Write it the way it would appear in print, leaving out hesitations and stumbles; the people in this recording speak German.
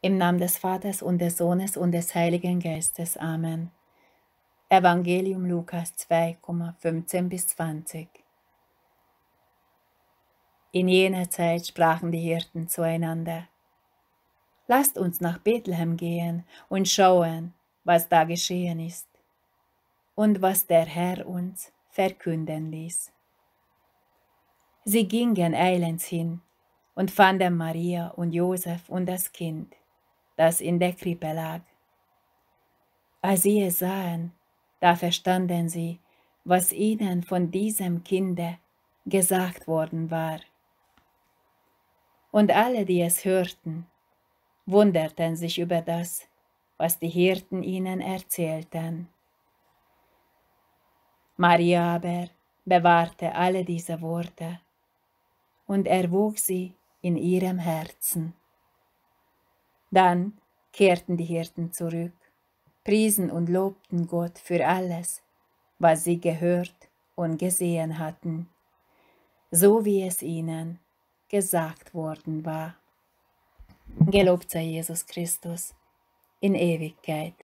Im Namen des Vaters und des Sohnes und des Heiligen Geistes. Amen. Evangelium Lukas 2,15-20. In jener Zeit sprachen die Hirten zueinander: Lasst uns nach Bethlehem gehen und schauen, was da geschehen ist und was der Herr uns verkünden ließ. Sie gingen eilends hin und fanden Maria und Josef und das Kind, das in der Krippe lag. Als sie es sahen, da verstanden sie, was ihnen von diesem Kinde gesagt worden war. Und alle, die es hörten, wunderten sich über das, was die Hirten ihnen erzählten. Maria aber bewahrte alle diese Worte und erwog sie in ihrem Herzen. Dann kehrten die Hirten zurück, priesen und lobten Gott für alles, was sie gehört und gesehen hatten, so wie es ihnen gesagt worden war. Gelobt sei Jesus Christus in Ewigkeit.